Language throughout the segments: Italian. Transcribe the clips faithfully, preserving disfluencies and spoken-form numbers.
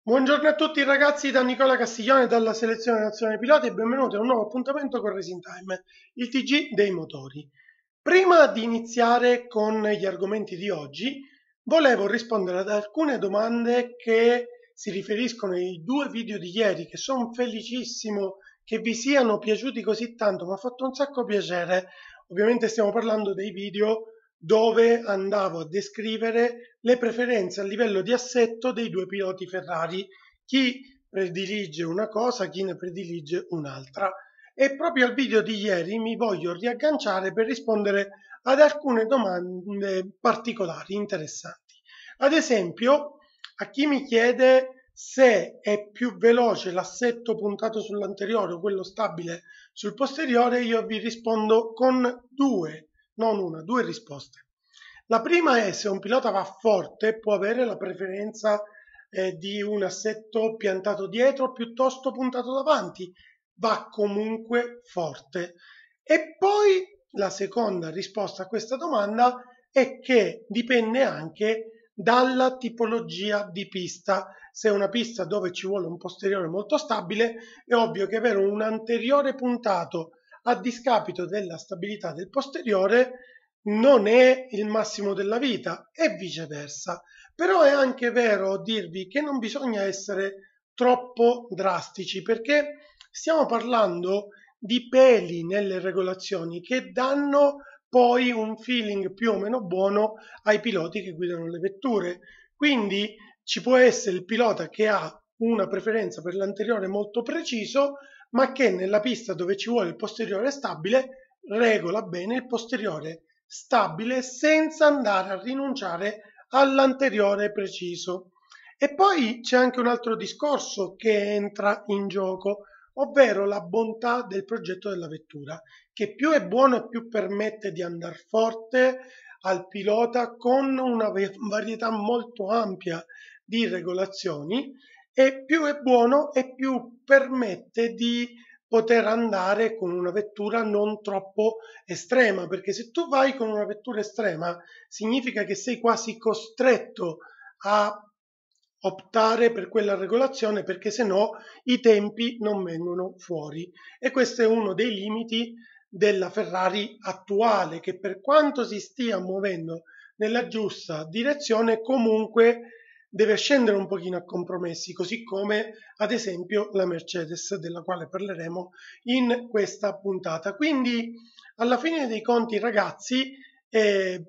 Buongiorno a tutti ragazzi da Nicola Castiglione dalla Selezione Nazionale Piloti e benvenuti a un nuovo appuntamento con Racing Time, il T G dei motori. Prima di iniziare con gli argomenti di oggi, volevo rispondere ad alcune domande che si riferiscono ai due video di ieri, che sono felicissimo che vi siano piaciuti così tanto, mi ha fatto un sacco piacere. Ovviamente stiamo parlando dei video dove andavo a descrivere le preferenze a livello di assetto dei due piloti Ferrari, chi predilige una cosa, chi ne predilige un'altra. E proprio al video di ieri mi voglio riagganciare per rispondere ad alcune domande particolari, interessanti. Ad esempio, a chi mi chiede se è più veloce l'assetto puntato sull'anteriore o quello stabile sul posteriore, io vi rispondo con due non una, due risposte. La prima è: se un pilota va forte può avere la preferenza eh, di un assetto piantato dietro piuttosto puntato davanti, va comunque forte. E poi la seconda risposta a questa domanda è che dipende anche dalla tipologia di pista. Se è una pista dove ci vuole un posteriore molto stabile, è ovvio che avere un anteriore puntato a discapito della stabilità del posteriore non è il massimo della vita e viceversa. Però è anche vero dirvi che non bisogna essere troppo drastici, perché stiamo parlando di peli nelle regolazioni che danno poi un feeling più o meno buono ai piloti che guidano le vetture. Quindi ci può essere il pilota che ha una preferenza per l'anteriore molto preciso, ma che nella pista dove ci vuole il posteriore stabile regola bene il posteriore stabile senza andare a rinunciare all'anteriore preciso. E poi c'è anche un altro discorso che entra in gioco, ovvero la bontà del progetto della vettura, che più è buono e più permette di andare forte al pilota con una varietà molto ampia di regolazioni, e più è buono e più permette di poter andare con una vettura non troppo estrema, perché se tu vai con una vettura estrema significa che sei quasi costretto a optare per quella regolazione, perché se no i tempi non vengono fuori. E questo è uno dei limiti della Ferrari attuale, che per quanto si stia muovendo nella giusta direzione comunque deve scendere un pochino a compromessi, così come ad esempio la Mercedes, della quale parleremo in questa puntata. Quindi alla fine dei conti ragazzi, eh,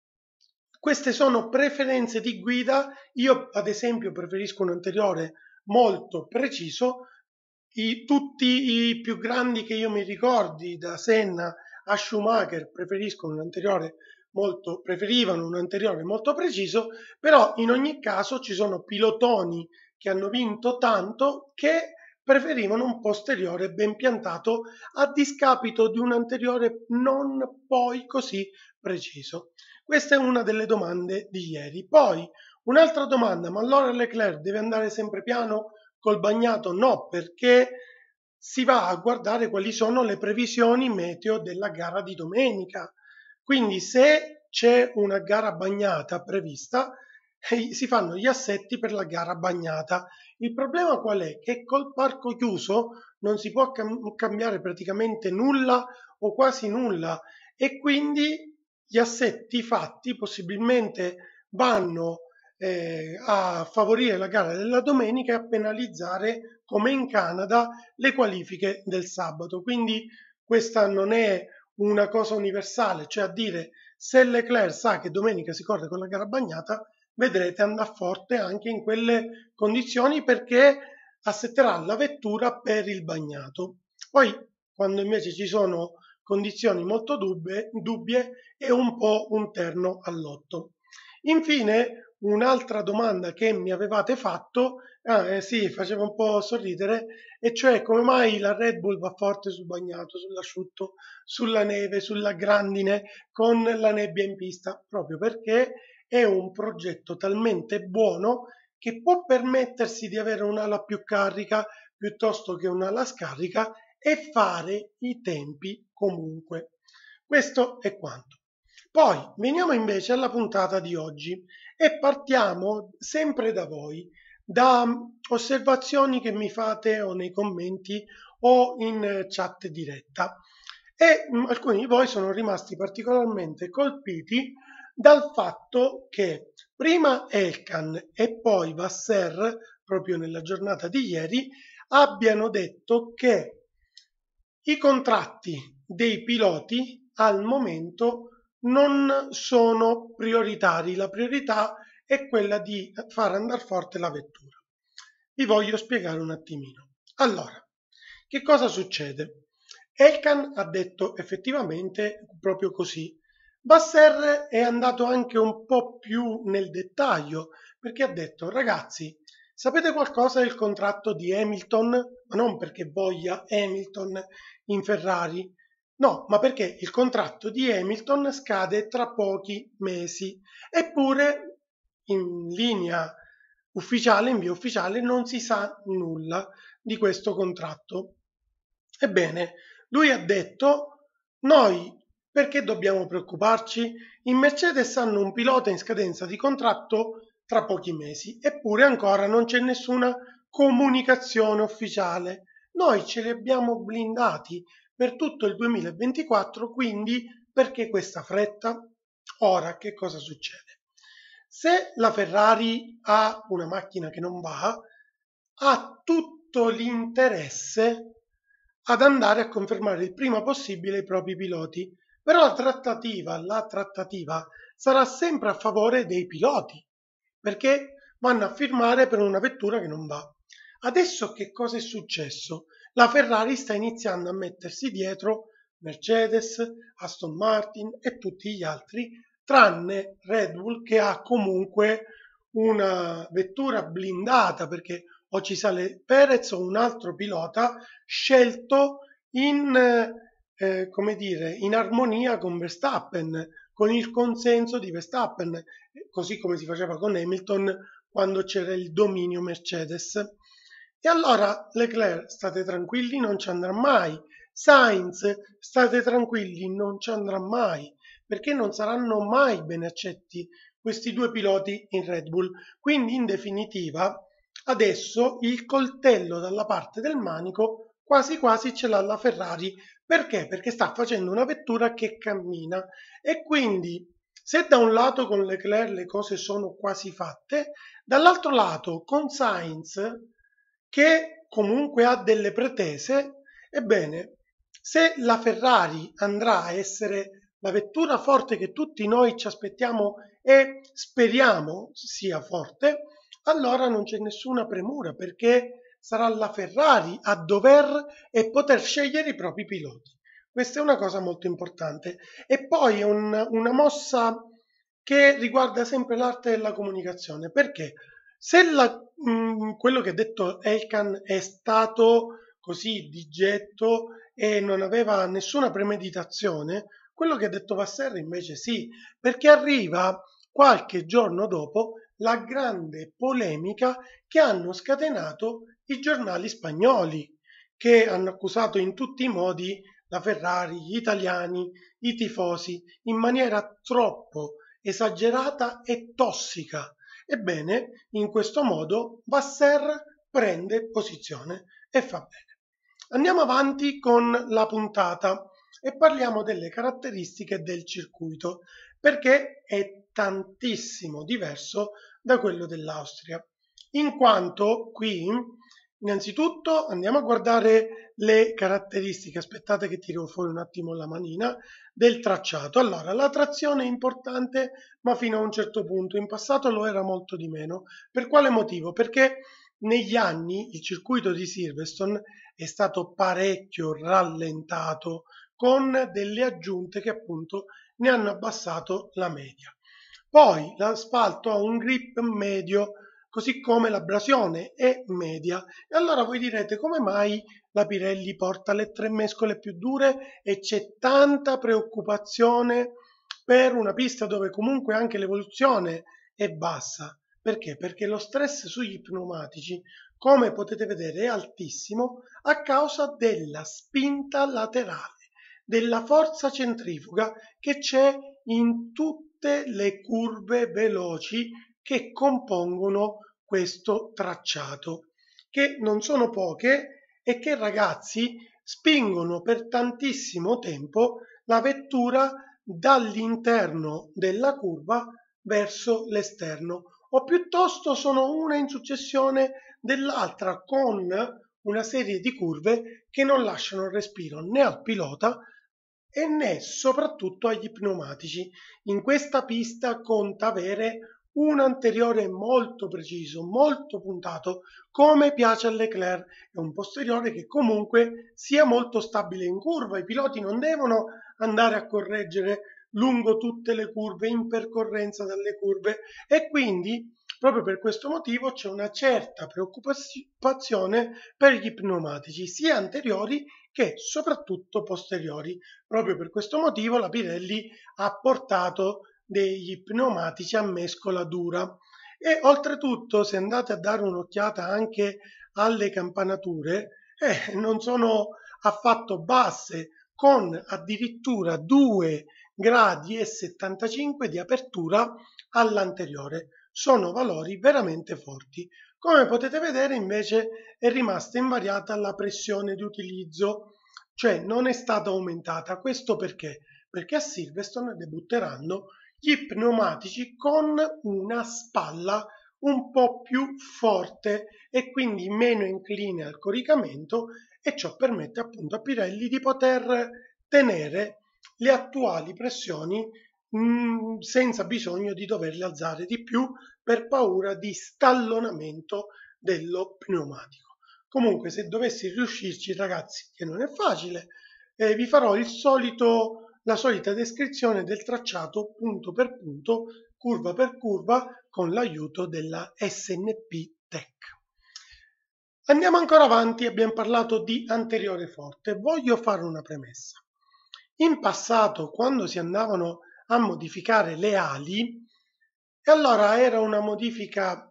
queste sono preferenze di guida. Io ad esempio preferisco un anteriore molto preciso. I, tutti i più grandi che io mi ricordi, da Senna a Schumacher, preferiscono un anteriore molto, preferivano un anteriore molto preciso, però in ogni caso ci sono pilotoni che hanno vinto tanto che preferivano un posteriore ben piantato a discapito di un anteriore non poi così preciso. Questa è una delle domande di ieri. Poi un'altra domanda: ma allora Leclerc deve andare sempre piano col bagnato? No, perché si va a guardare quali sono le previsioni meteo della gara di domenica. Quindi se c'è una gara bagnata prevista, eh, si fanno gli assetti per la gara bagnata. Il problema qual è? Che col parco chiuso non si può cam- cambiare praticamente nulla o quasi nulla, e quindi gli assetti fatti possibilmente vanno eh, a favorire la gara della domenica e a penalizzare, come in Canada, le qualifiche del sabato. Quindi questa non è una cosa universale, cioè a dire: se Leclerc sa che domenica si corre con la gara bagnata, vedrete andrà forte anche in quelle condizioni, perché assetterà la vettura per il bagnato. Poi quando invece ci sono condizioni molto dubbie, dubbie è un po' un terno al lotto. Infine, un'altra domanda che mi avevate fatto, ah, eh, sì, faceva un po' sorridere, e cioè come mai la Red Bull va forte sul bagnato, sull'asciutto, sulla neve, sulla grandine, con la nebbia in pista? Proprio perché è un progetto talmente buono che può permettersi di avere un'ala più carica piuttosto che un'ala scarica e fare i tempi comunque. Questo è quanto. Poi veniamo invece alla puntata di oggi e partiamo sempre da voi. da osservazioni che mi fate o nei commenti o in chat diretta. E mh, alcuni di voi sono rimasti particolarmente colpiti dal fatto che prima Elkann e poi Vasser, proprio nella giornata di ieri, abbiano detto che i contratti dei piloti al momento non sono prioritari, la priorità è quella di far andare forte la vettura. Vi voglio spiegare un attimino. Allora, che cosa succede? Elkann ha detto effettivamente proprio così. Vasser è andato anche un po' più nel dettaglio, perché ha detto: ragazzi, sapete qualcosa del contratto di Hamilton? Ma non perché voglia Hamilton in Ferrari, no, ma perché il contratto di Hamilton scade tra pochi mesi, eppure in linea ufficiale, in via ufficiale, non si sa nulla di questo contratto. Ebbene, lui ha detto: noi perché dobbiamo preoccuparci? In Mercedes hanno un pilota in scadenza di contratto tra pochi mesi, eppure ancora non c'è nessuna comunicazione ufficiale. Noi ce li abbiamo blindati per tutto il duemilaventiquattro, quindi perché questa fretta? Ora, che cosa succede? Se la Ferrari ha una macchina che non va, ha tutto l'interesse ad andare a confermare il prima possibile i propri piloti. Però la trattativa, la trattativa sarà sempre a favore dei piloti, perché vanno a firmare per una vettura che non va. Adesso che cosa è successo? La Ferrari sta iniziando a mettersi dietro Mercedes, Aston Martin e tutti gli altri, tranne Red Bull, che ha comunque una vettura blindata, perché o ci sale Perez o un altro pilota scelto in, eh, come dire, in armonia con Verstappen, con il consenso di Verstappen, così come si faceva con Hamilton quando c'era il dominio Mercedes. E allora Leclerc, state tranquilli, non ci andrà mai. Sainz, state tranquilli, non ci andrà mai, perché non saranno mai ben accetti questi due piloti in Red Bull. Quindi, in definitiva, adesso il coltello dalla parte del manico quasi quasi ce l'ha la Ferrari. Perché? Perché sta facendo una vettura che cammina, e quindi se da un lato con Leclerc le cose sono quasi fatte, dall'altro lato con Sainz, che comunque ha delle pretese, ebbene, se la Ferrari andrà a essere la vettura forte che tutti noi ci aspettiamo e speriamo sia forte, allora non c'è nessuna premura, perché sarà la Ferrari a dover e poter scegliere i propri piloti. Questa è una cosa molto importante. E poi è un, una mossa che riguarda sempre l'arte della comunicazione, perché se la, mh, quello che ha detto Elkann è stato così di getto e non aveva nessuna premeditazione, quello che ha detto Vasser invece sì, perché arriva qualche giorno dopo la grande polemica che hanno scatenato i giornali spagnoli, che hanno accusato in tutti i modi la Ferrari, gli italiani, i tifosi, in maniera troppo esagerata e tossica. Ebbene, in questo modo Vasser prende posizione e fa bene. Andiamo avanti con la puntata e parliamo delle caratteristiche del circuito, perché è tantissimo diverso da quello dell'Austria, in quanto qui innanzitutto andiamo a guardare le caratteristiche, aspettate che tiro fuori un attimo la manina, del tracciato. Allora, la trazione è importante, ma fino a un certo punto, in passato lo era molto di meno. Per quale motivo? Perché negli anni il circuito di Silverstone è stato parecchio rallentato, con delle aggiunte che appunto ne hanno abbassato la media. Poi l'asfalto ha un grip medio, così come l'abrasione è media. E allora voi direte: come mai la Pirelli porta le tre mescole più dure e c'è tanta preoccupazione per una pista dove comunque anche l'evoluzione è bassa? Perché? Perché lo stress sugli pneumatici, come potete vedere, è altissimo a causa della spinta laterale, della forza centrifuga che c'è in tutte le curve veloci che compongono questo tracciato, che non sono poche e che, ragazzi, spingono per tantissimo tempo la vettura dall'interno della curva verso l'esterno, o piuttosto sono una in successione dell'altra, con una serie di curve che non lasciano respiro né al pilota e né soprattutto agli pneumatici. In questa pista conta avere un anteriore molto preciso, molto puntato, come piace a Leclerc, e un posteriore che comunque sia molto stabile in curva. I piloti non devono andare a correggere lungo tutte le curve, in percorrenza dalle curve, e quindi proprio per questo motivo c'è una certa preoccupazione per gli pneumatici, sia anteriori che soprattutto posteriori. Proprio per questo motivo la Pirelli ha portato degli pneumatici a mescola dura, e oltretutto, se andate a dare un'occhiata anche alle campanature, eh, non sono affatto basse, con addirittura due gradi e settantacinque di apertura all'anteriore. Sono valori veramente forti. Come potete vedere, invece, è rimasta invariata la pressione di utilizzo, cioè non è stata aumentata. Questo perché? Perché a Silverstone debutteranno gli pneumatici con una spalla un po' più forte e quindi meno incline al coricamento, e ciò permette appunto a Pirelli di poter tenere le attuali pressioni mh, senza bisogno di doverle alzare di più per paura di stallonamento dello pneumatico. Comunque, se dovessi riuscirci, ragazzi, che non è facile, eh, vi farò il solito la solita descrizione del tracciato punto per punto, curva per curva, con l'aiuto della S N P Tech. Andiamo ancora avanti, abbiamo parlato di anteriore forte. Voglio fare una premessa. In passato, quando si andavano a modificare le ali, e allora era una modifica,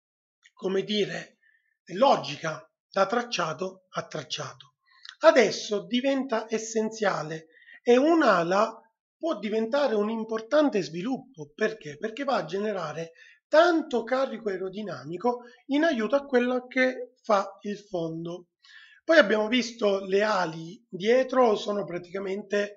come dire, logica, da tracciato a tracciato. Adesso diventa essenziale, e un'ala può diventare un importante sviluppo. Perché? Perché va a generare tanto carico aerodinamico in aiuto a quello che fa il fondo. Poi abbiamo visto le ali dietro sono praticamente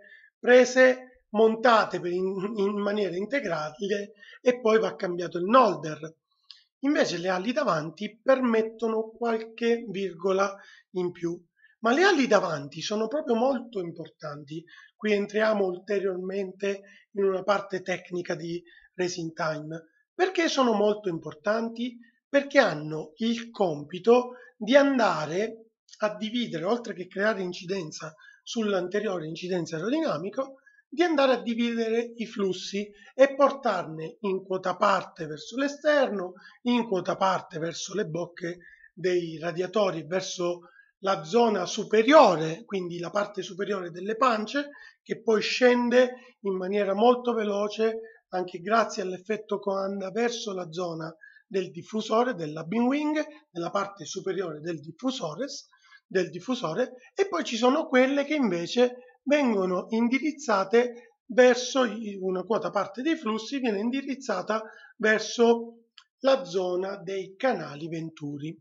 prese, montate per in, in maniera integrale, e poi va cambiato il nolder. Invece le ali davanti permettono qualche virgola in più. Ma le ali davanti sono proprio molto importanti. Qui entriamo ulteriormente in una parte tecnica di Racing Time. Perché sono molto importanti? Perché hanno il compito di andare a dividere, oltre che creare incidenza sull'anteriore incidenza aerodinamico, di andare a dividere i flussi e portarne in quota parte verso l'esterno, in quota parte verso le bocche dei radiatori, verso la zona superiore, quindi la parte superiore delle pance, che poi scende in maniera molto veloce, anche grazie all'effetto Coanda, verso la zona del diffusore, della beam wing, nella parte superiore del diffusore, del diffusore, e poi ci sono quelle che invece vengono indirizzate verso una quota parte dei flussi, viene indirizzata verso la zona dei canali venturi.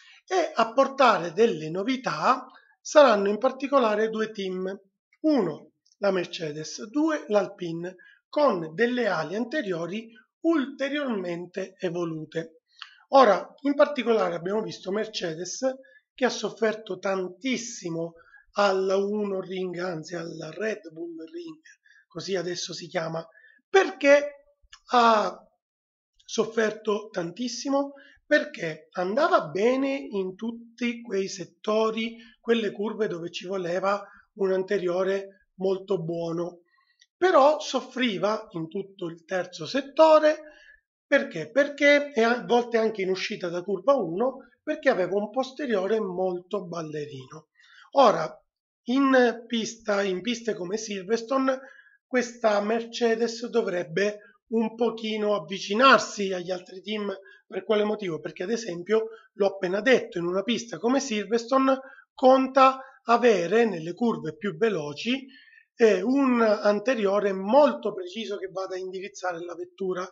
E a portare delle novità saranno in particolare due team, uno la Mercedes, due l'Alpine, con delle ali anteriori ulteriormente evolute. Ora, in particolare abbiamo visto Mercedes, che ha sofferto tantissimo alla uno Ring, anzi alla Red Bull Ring, così adesso si chiama. Perché ha sofferto tantissimo? Perché andava bene in tutti quei settori, quelle curve dove ci voleva un anteriore molto buono, però soffriva in tutto il terzo settore. Perché? Perché, e a volte anche in uscita da curva uno, perché aveva un posteriore molto ballerino. Ora, in pista, in piste come Silverstone, questa Mercedes dovrebbe un pochino avvicinarsi agli altri team. Per quale motivo? Perché ad esempio, l'ho appena detto, in una pista come Silverstone conta avere nelle curve più veloci eh, un anteriore molto preciso che vada a indirizzare la vettura,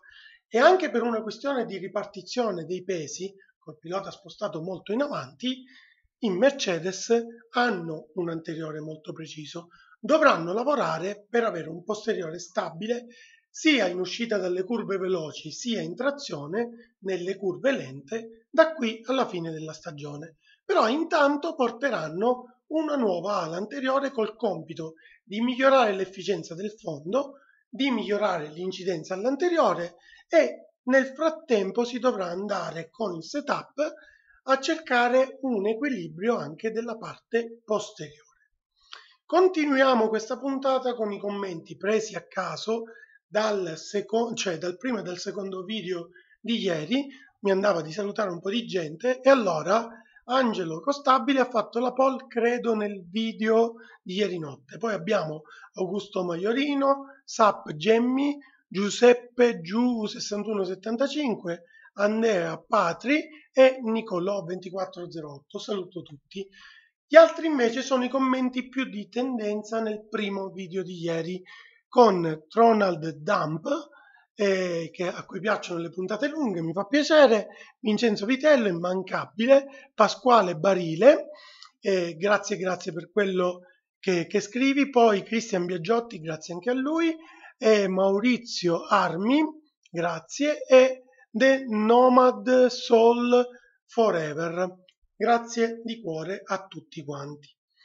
e anche per una questione di ripartizione dei pesi, col pilota spostato molto in avanti, in Mercedes hanno un anteriore molto preciso. Dovranno lavorare per avere un posteriore stabile sia in uscita dalle curve veloci sia in trazione nelle curve lente da qui alla fine della stagione. Però intanto porteranno una nuova ala anteriore col compito di migliorare l'efficienza del fondo, di migliorare l'incidenza all'anteriore e nel frattempo si dovrà andare con il setup a cercare un equilibrio anche della parte posteriore. Continuiamo questa puntata con i commenti presi a caso dal, seco- cioè dal primo e dal secondo video di ieri. Mi andava di salutare un po' di gente e allora Angelo Costabile ha fatto la poll, credo, nel video di ieri notte. Poi abbiamo Augusto Maiorino, Sap Gemmi, Giuseppe Giu sessantuno settantacinque, Andrea Patri e Nicolò ventiquattro zero otto. Saluto tutti. Gli altri invece sono i commenti più di tendenza nel primo video di ieri, con Ronald Dump, eh, che, a cui piacciono le puntate lunghe, mi fa piacere, Vincenzo Vitello, immancabile, Pasquale Barile, eh, grazie grazie per quello che, che scrivi, poi Cristian Biagiotti, grazie anche a lui, e Maurizio Armi, grazie, e The Nomad Soul Forever. Grazie di cuore a tutti quanti.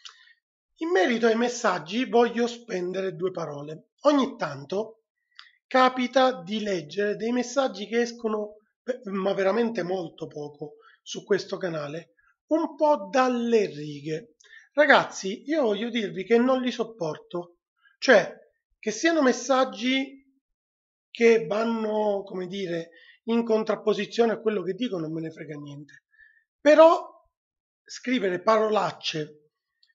In merito ai messaggi voglio spendere due parole. Ogni tanto capita di leggere dei messaggi che escono, ma veramente molto poco, su questo canale, un po' dalle righe. Ragazzi, io voglio dirvi che non li sopporto. Cioè, che siano messaggi che vanno, come dire, in contrapposizione a quello che dico non me ne frega niente. Però scrivere parolacce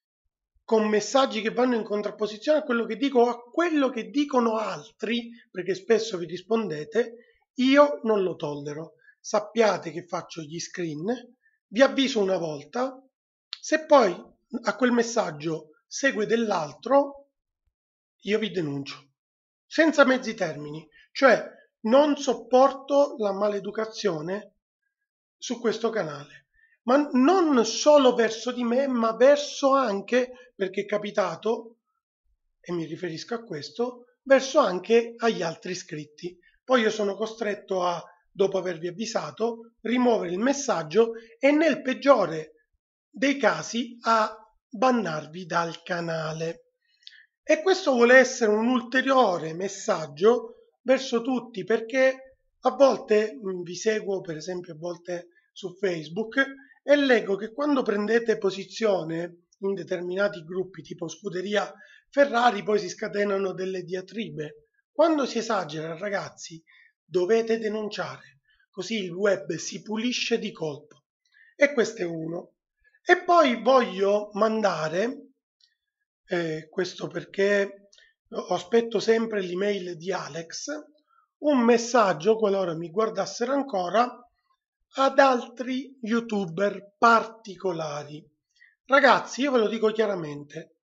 con messaggi che vanno in contrapposizione a quello che dico o a quello che dicono altri, perché spesso vi rispondete, io non lo tollero. Sappiate che faccio gli screen, vi avviso una volta, se poi a quel messaggio segue dell'altro, io vi denuncio, senza mezzi termini, cioè non sopporto la maleducazione su questo canale. Ma non solo verso di me, ma verso anche, perché è capitato, e mi riferisco a questo, verso anche agli altri iscritti. Poi io sono costretto a, dopo avervi avvisato, rimuovere il messaggio e nel peggiore dei casi a bannarvi dal canale. E questo vuole essere un ulteriore messaggio verso tutti, perché a volte vi seguo, per esempio a volte su Facebook, e leggo che quando prendete posizione in determinati gruppi tipo Scuderia Ferrari poi si scatenano delle diatribe. Quando si esagera, ragazzi, dovete denunciare, così il web si pulisce di colpo. E questo è uno. E poi voglio mandare, eh, questo perché aspetto sempre l'email di Alex, un messaggio, qualora mi guardassero ancora, ad altri youtuber particolari. Ragazzi, io ve lo dico chiaramente,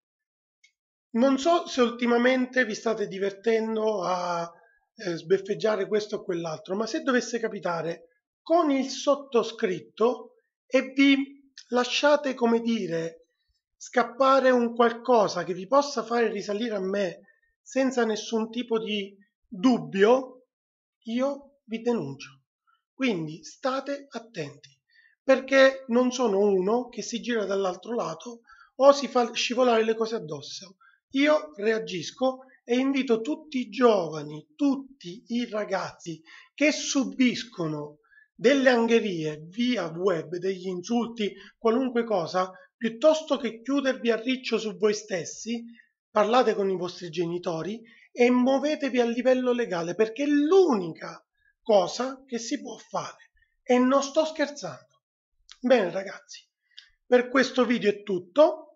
non so se ultimamente vi state divertendo a eh, sbeffeggiare questo o quell'altro, ma se dovesse capitare con il sottoscritto e vi lasciate, come dire, scappare un qualcosa che vi possa fare risalire a me senza nessun tipo di dubbio, io vi denuncio. Quindi state attenti, perché non sono uno che si gira dall'altro lato o si fa scivolare le cose addosso. Io reagisco e invito tutti i giovani, tutti i ragazzi che subiscono delle angherie via web, degli insulti, qualunque cosa, piuttosto che chiudervi a riccio su voi stessi, parlate con i vostri genitori e muovetevi a livello legale, perché è l'unica cosa che si può fare, e non sto scherzando. Bene ragazzi, per questo video è tutto.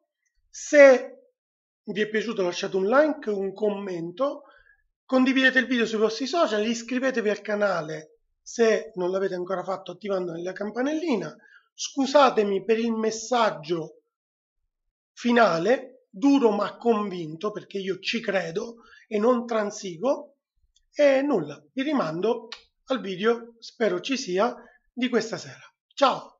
Se vi è piaciuto lasciate un like, un commento, condividete il video sui vostri social, iscrivetevi al canale se non l'avete ancora fatto attivando la campanellina. Scusatemi per il messaggio finale, duro ma convinto, perché io ci credo e non transigo. E nulla, vi rimando al video, spero ci sia, di questa sera. Ciao!